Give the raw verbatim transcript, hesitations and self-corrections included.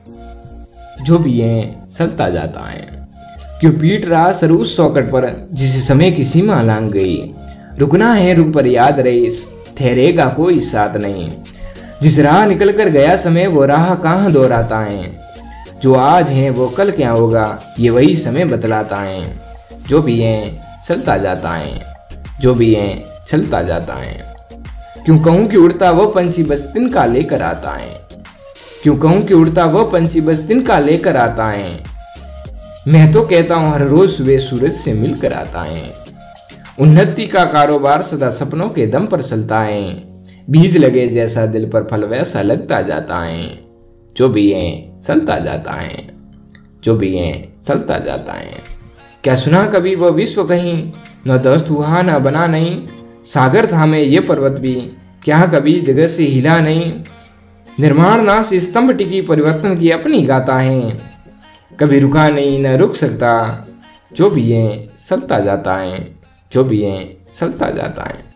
जो भी है चलता जाता है। क्यों पीट रहा सर उस चौखट पर जिसे समय की सीमा लांग गई। रुकना है रुक पर याद रहे, ठहरेगा कोई साथ नहीं। जिस राह निकल कर गया समय वो राह कहाँ दोहराता है। जो आज है वो कल क्या होगा ये वही समय बतलाता है। जो भी है चलता जाता है, जो भी है चलता जाता है। क्यों कहूँ कि उड़ता वो पंछी बस तिनका लेकर आता है। क्यों कहूँ कि उड़ता वो पंछी बस तिनका लेकर आता है। मैं तो कहता हूँ हर रोज सुबह सूरज से मिलकर आता है। उन्नति का कारोबार सदा सपनों के दम पर चलता है। बीज लगे जैसा दिल पर फल वैसा लगता जाता है। जो भी है चलता जाता है, जो भी है चलता जाता है। क्या सुना कभी वह विश्व कहीं, न ध्वस्त हुआ न बना नहीं। सागर था में ये पर्वत भी, क्या कभी जगत से हिला नहीं। निर्माण नाश स्तंभ टिकी परिवर्तन की अपनी गाता है। कभी रुका नहीं न रुक सकता। जो भी है चलता जाता है, जो भी है चलता जाता है।